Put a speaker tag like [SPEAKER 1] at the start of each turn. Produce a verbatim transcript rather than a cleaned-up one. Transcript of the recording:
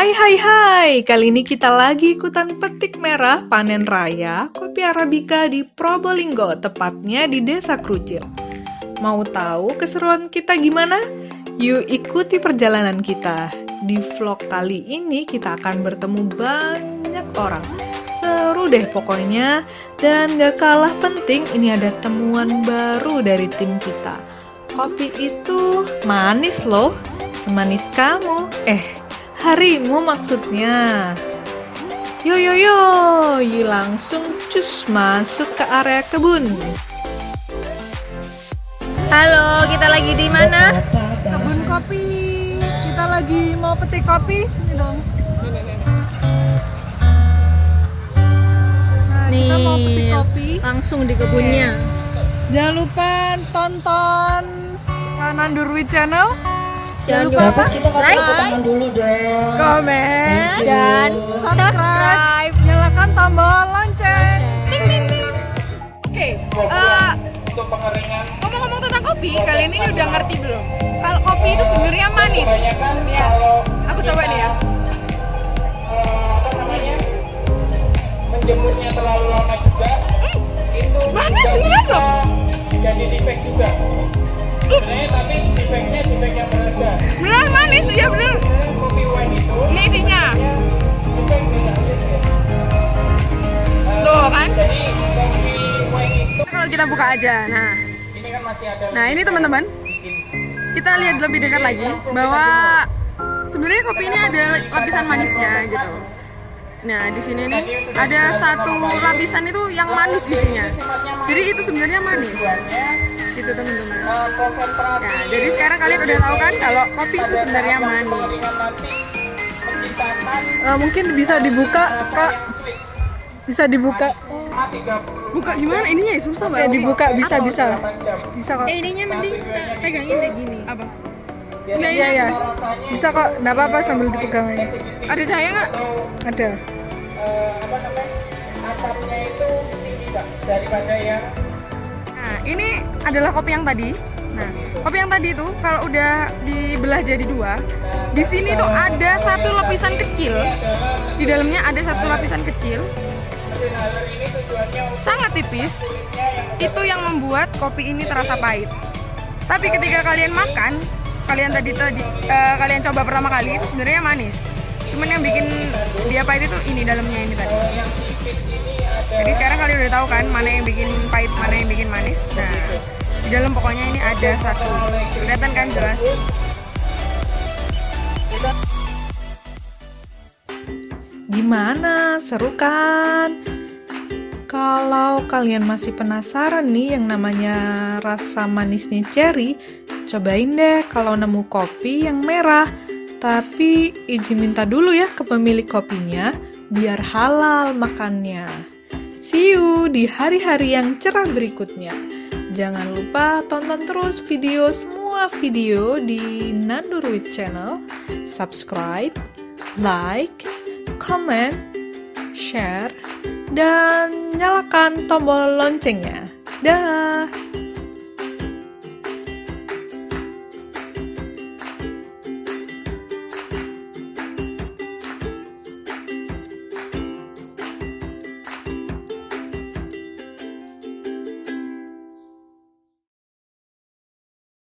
[SPEAKER 1] Hai hai hai, kali ini kita lagi ikutan petik merah panen raya kopi Arabica di Probolinggo, tepatnya di Desa Krucil. Mau tahu keseruan kita gimana? Yuk ikuti perjalanan kita. Di vlog kali ini kita akan bertemu banyak orang. Seru deh pokoknya, dan gak kalah penting ini ada temuan baru dari tim kita. Kopi itu manis loh, semanis kamu. Eh, harimu maksudnya. Yo yo yo, yi langsung cus masuk ke area kebun.
[SPEAKER 2] Halo, kita lagi di mana?
[SPEAKER 1] Kebun kopi. Kita lagi mau petik kopi, sini dong. Nah,
[SPEAKER 2] Nih,
[SPEAKER 1] kita mau petik kopi.
[SPEAKER 2] langsung di kebunnya.
[SPEAKER 1] Jangan lupa tonton Nandurwi Channel.
[SPEAKER 2] Jangan
[SPEAKER 1] lupa
[SPEAKER 2] lupa
[SPEAKER 1] apa?
[SPEAKER 3] Kita kasih
[SPEAKER 2] like,
[SPEAKER 3] tepuk tangan dulu dong.
[SPEAKER 1] Komen
[SPEAKER 2] dan
[SPEAKER 1] subscribe,
[SPEAKER 2] subscribe.
[SPEAKER 1] nyalakan tombol lonceng.
[SPEAKER 2] Ting, ting, ting.
[SPEAKER 4] Oke, eh, ngomong-ngomong tentang kopi, kalian ini udah ngerti belum? Kalau kopi itu sebenarnya manis. Ya, aku coba nih ya.
[SPEAKER 5] Menjemurnya terlalu lama juga, itu
[SPEAKER 4] Manis
[SPEAKER 5] juga
[SPEAKER 4] beneran
[SPEAKER 5] bisa
[SPEAKER 4] loh.
[SPEAKER 5] jadi defek juga. Sebenarnya tapi defeknya defek yang berharga.
[SPEAKER 4] Beneran manis, iya bener.
[SPEAKER 5] Kopi wine itu
[SPEAKER 4] Ini isinya.
[SPEAKER 5] defek bisa.
[SPEAKER 4] Tuh kan?
[SPEAKER 5] Jadi kopi wine itu
[SPEAKER 4] Kalau kita buka aja, nah,
[SPEAKER 5] ini kan masih ada.
[SPEAKER 4] nah ini teman-teman, kita lihat lebih dekat lagi bahwa sebenarnya kopi ini ada lapisan manisnya gitu. Nah, di sini nih ada satu lapisan itu yang manis isinya. Jadi itu sebenarnya manis. Gitu teman-teman.
[SPEAKER 5] Uh, konsentrasi.
[SPEAKER 4] Nah, jadi sekarang kalian udah tahu kan kalau kopi itu sebenarnya manis.
[SPEAKER 5] Pengeringan nanti menciptakan
[SPEAKER 1] Eh, mungkin bisa dibuka, Kak. Bisa dibuka.
[SPEAKER 5] A tiga puluh
[SPEAKER 4] Buka gimana? Ininya ya susah
[SPEAKER 1] Eh,
[SPEAKER 4] banget.
[SPEAKER 1] dibuka bisa bisa. Bisa kok.
[SPEAKER 2] Eh, ininya mending kita pegangin kayak gini.
[SPEAKER 4] Apa?
[SPEAKER 1] Iya ya. Bisa kok. Enggak apa-apa sambil dipegang aja.
[SPEAKER 4] Ada cahaya nggak?
[SPEAKER 1] Ada.
[SPEAKER 5] eh, apa namanya asapnya itu tinggi Kak, daripada yang
[SPEAKER 4] Nah, ini adalah kopi yang tadi. Nah, kopi yang tadi itu kalau udah dibelah jadi dua, di sini tuh ada satu lapisan kecil. Di dalamnya ada satu lapisan kecil. Sangat tipis. Itu yang membuat kopi ini terasa pahit. Tapi ketika kalian makan, kalian tadi tadi eh, kalian coba pertama kali itu sebenarnya manis. Cuman yang bikin dia pahit itu ini dalamnya ini tadi. Jadi sekarang kalian udah tahu kan mana yang bikin pahit, mana yang bikin manis. Nah, di dalam pokoknya ini ada satu. Kelihatan kan jelas?
[SPEAKER 1] Gimana? Seru kan? Kalau kalian masih penasaran nih yang namanya rasa manisnya cherry, cobain deh kalau nemu kopi yang merah. Tapi izin minta dulu ya ke pemilik kopinya, biar halal makannya. See you di hari-hari yang cerah berikutnya. Jangan lupa tonton terus video semua video di Nandurwi Channel. Subscribe, like, comment, share, dan nyalakan tombol loncengnya. Dah.